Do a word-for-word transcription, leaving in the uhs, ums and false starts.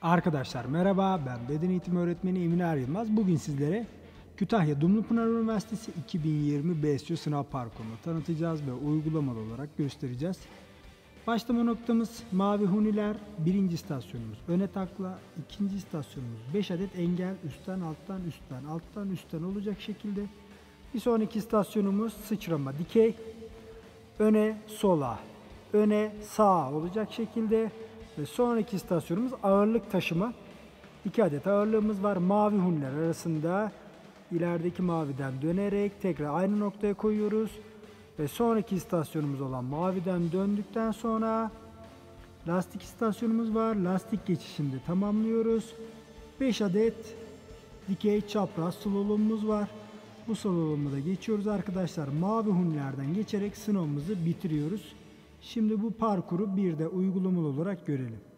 Arkadaşlar merhaba, ben beden eğitimi öğretmeni Emin Er Yılmaz. Bugün sizlere Kütahya Dumlupınar Üniversitesi iki bin yirmi B S Ü sınav parkurunu tanıtacağız ve uygulamalı olarak göstereceğiz. Başlama noktamız mavi huniler, birinci istasyonumuz öne takla, ikinci istasyonumuz beş adet engel üstten alttan üstten alttan üstten olacak şekilde. Bir sonraki istasyonumuz sıçrama dikey, öne sola, öne sağa olacak şekilde. Ve sonraki istasyonumuz ağırlık taşıma. İki adet ağırlığımız var. Mavi huniler arasında ilerideki maviden dönerek tekrar aynı noktaya koyuyoruz. Ve sonraki istasyonumuz olan maviden döndükten sonra lastik istasyonumuz var. Lastik geçişinde tamamlıyoruz. beş adet dikey çapraz slalomumuz var. Bu slalomu da geçiyoruz arkadaşlar. Mavi hunilerden geçerek sınavımızı bitiriyoruz. Şimdi bu parkuru bir de uygulamalı olarak görelim.